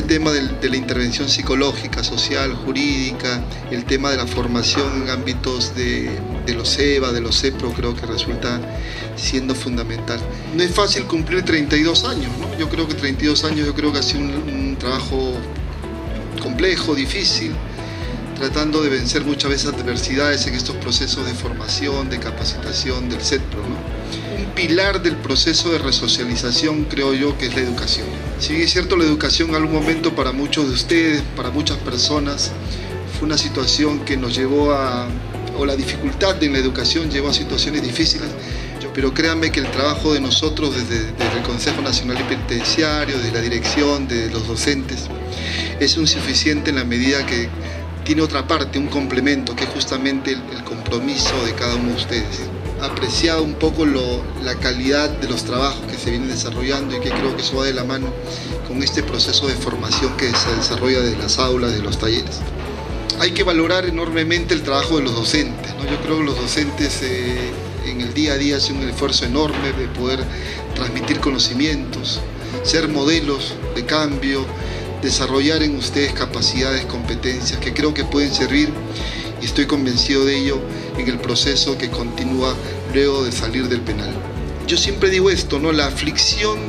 tema de la intervención psicológica, social, jurídica, el tema de la formación en ámbitos de los EVA, de los EPRO, creo que resulta siendo fundamental. No es fácil cumplir 32 años, ¿no? Yo creo que 32 años ha sido un trabajo complejo, difícil, tratando de vencer muchas veces adversidades en estos procesos de formación, de capacitación del CETPRO, ¿no? Un pilar del proceso de resocialización, creo yo, que es la educación. Si bien es cierto, la educación en algún momento para muchos de ustedes, para muchas personas, fue una situación que nos llevó o la dificultad en la educación llevó a situaciones difíciles, pero créanme que el trabajo de nosotros desde el Consejo Nacional Penitenciario, de la dirección, de los docentes, es insuficiente en la medida que tiene otra parte, un complemento, que es justamente el compromiso de cada uno de ustedes. Apreciado un poco la calidad de los trabajos que se vienen desarrollando y que creo que eso va de la mano con este proceso de formación que se desarrolla desde las aulas, de los talleres. Hay que valorar enormemente el trabajo de los docentes, ¿no? Yo creo que los docentes en el día a día hacen un esfuerzo enorme de poder transmitir conocimientos, ser modelos de cambio, desarrollar en ustedes capacidades, competencias que creo que pueden servir, y estoy convencido de ello, en el proceso que continúa luego de salir del penal. Yo siempre digo esto, ¿no? La aflicción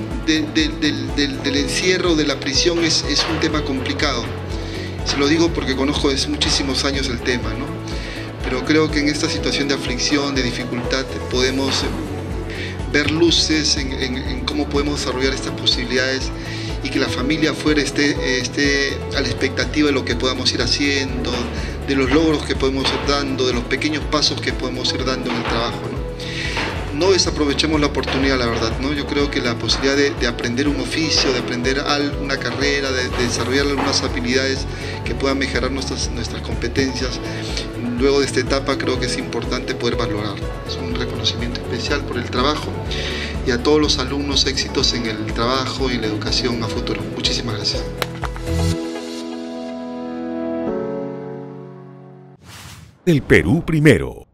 del encierro, de la prisión es un tema complicado. Se lo digo porque conozco desde muchísimos años el tema, ¿no? Pero creo que en esta situación de aflicción, de dificultad, podemos ver luces en cómo podemos desarrollar estas posibilidades y que la familia afuera esté a la expectativa de lo que podamos ir haciendo, de los logros que podemos ir dando, de los pequeños pasos que podemos ir dando en el trabajo, ¿no? No desaprovechemos la oportunidad, la verdad, ¿no? Yo creo que la posibilidad de aprender un oficio, de aprender una carrera, de desarrollar algunas habilidades que puedan mejorar nuestras competencias, luego de esta etapa creo que es importante poder valorar. Es un reconocimiento especial por el trabajo y a todos los alumnos éxitos en el trabajo y en la educación a futuro. Muchísimas gracias. El Perú primero.